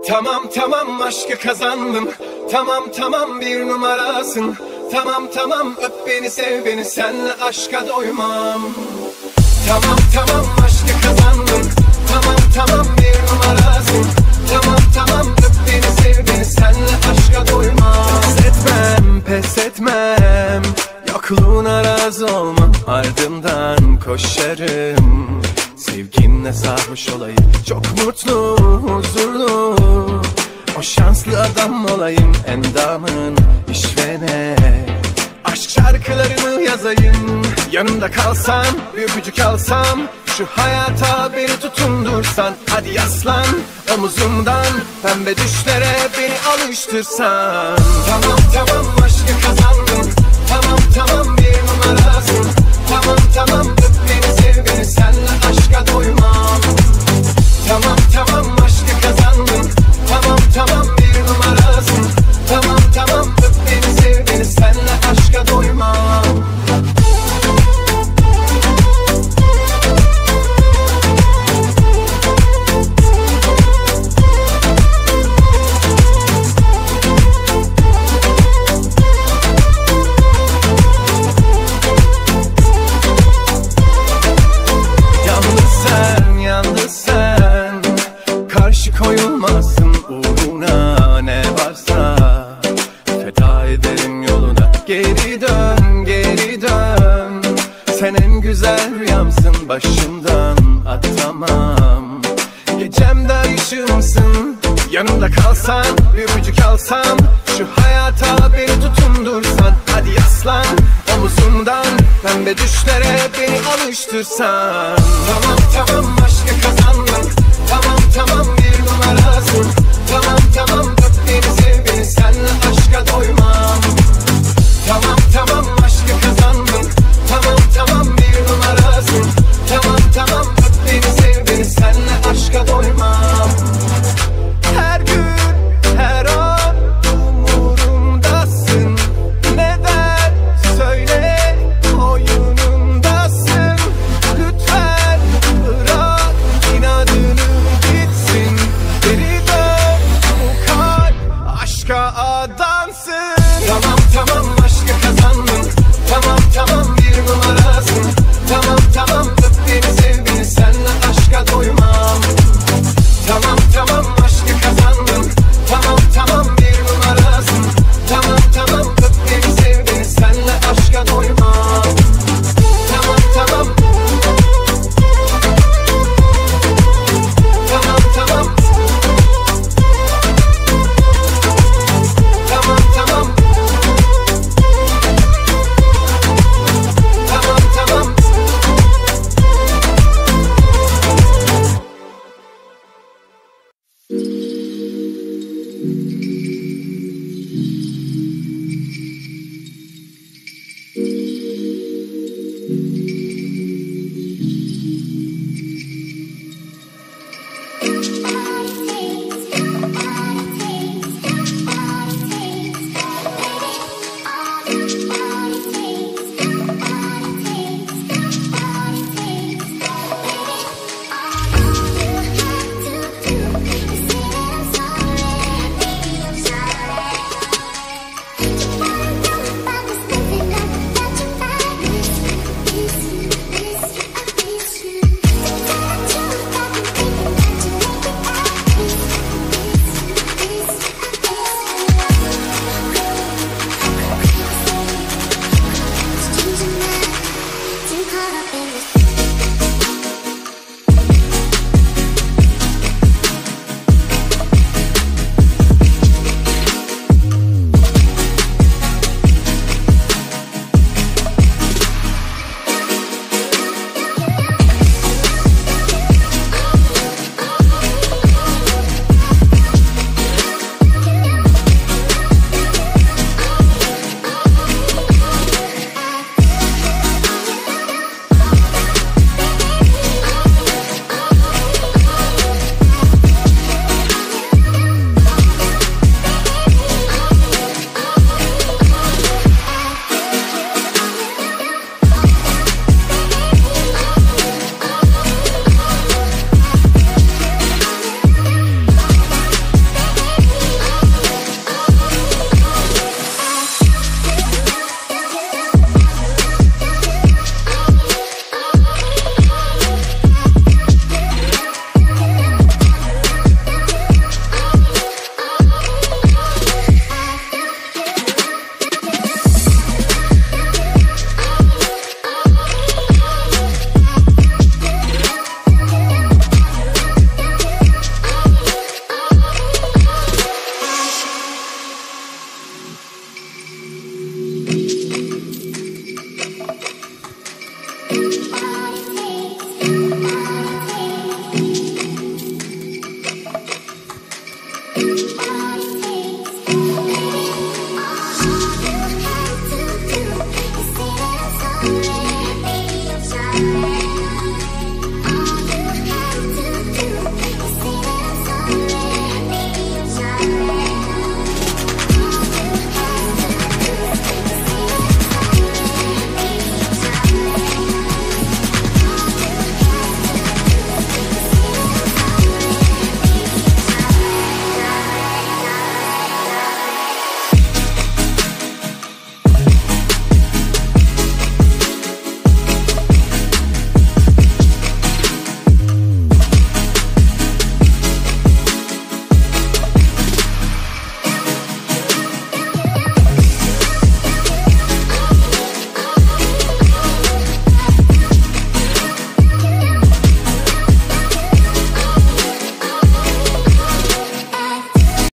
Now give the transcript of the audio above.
Tamam tamam aşkı kazandım. Tamam tamam bir numarasın. Tamam tamam öp beni sev beni, senle aşka doymam. Tamam tamam aşkı kazandım. Tamam tamam bir numarasın. Tamam tamam öp beni sev beni, senle aşka doymam. Pes etmem pes etmem, yokluğuna razı olmam, ardından koşarım. Sevginle sarhoş olayım, çok mutlu huzurlu, o şanslı adam olayım. Endamın işvene aşk şarkılarını yazayım. Yanımda kalsam, bir öpücük alsam, şu hayata beni tutundursan. Hadi yaslan omuzumdan, pembe düşlere beni alıştırsan. Tamam tamam aşkı kazandım. Tamam tamam bir numarasın. Tamam tamam öp beni sev beni, senle aşka doymam. Tamam tamam aşkı kazandım. Tamam tamam bir numarasın. Tamam tamam öp beni sev beni, senle aşka doymam. Koyulmasın uğruna, ne varsa feda ederim yoluna. Geri dön geri dön, sen en güzel rüyamsın, başımdan atamam. Gecemde ışığımsın, yanımda kalsan, bir öpücük alsam, şu hayata beni tutundursan. Hadi yaslan omuzumdan, pembe düşlere beni alıştırsan. Tamam tamam aşkı kazandım. Tamam tamam bir numarasın. Tamam tamam öp beni sev beni, senle aşka doymam. Tamam tamam aşkı kazandım. Tamam tamam bir numarasın. Tamam tamam öp beni sev beni, senle aşka doymam. Her gün her an umurumdasın. Neden söyle oyunundasın. Lütfen bırak inadını gitsin. Geri dön, bu kalp aşka adansın. Tamam tamam aşkı kazandım. Tamam tamam bir numarasın. Tamam tamam öp beni sev beni, senle aşka doymam. Tamam tamam aşkı kazandım. Tamam tamam bir numarasın. Tamam tamam öp beni sev beni, senle aşka doymam. Tamam tamam. Tamam tamam. Tamam tamam.